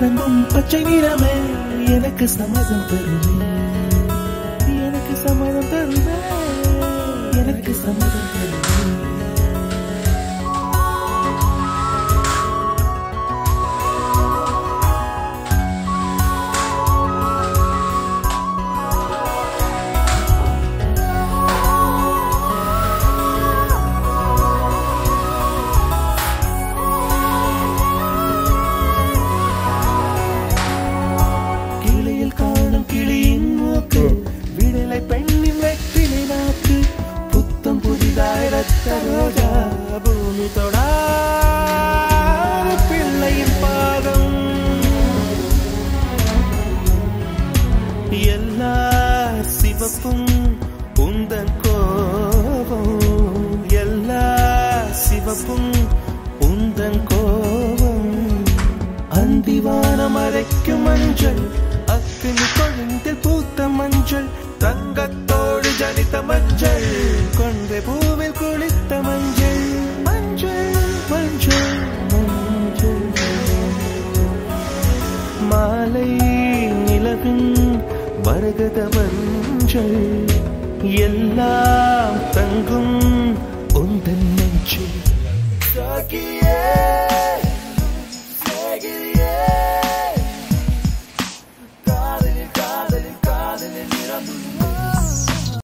வழங்கும் பச்சை நிறமே எனக்கு சம்மதம் தருமே, எனக்கு சம்மதம் தருமே, எனக்கு சம்மதம் தருமே. பூமி தொடாத பிள்ளையின் பாதம், எல்லா சிவப்பும் உந்தன் கோபம், எல்லா சிவப்பும் உந்தன் கோபம். அந்திவானம் அரைக்கும் மஞ்சள், அக்கினி கொழுந்தில் பூத்த மஞ்சள், தங்கத்தோடு ஜனித்த மஞ்சள், கொன்றை பூவில் குளித்த மஞ்சள், மஞ்சள் மஞ்சள் மஞ்சள். மாலை நிலவின் மரகத மஞ்சள், எல்லாம் தங்கும் உந்தன் நெஞ்சில்.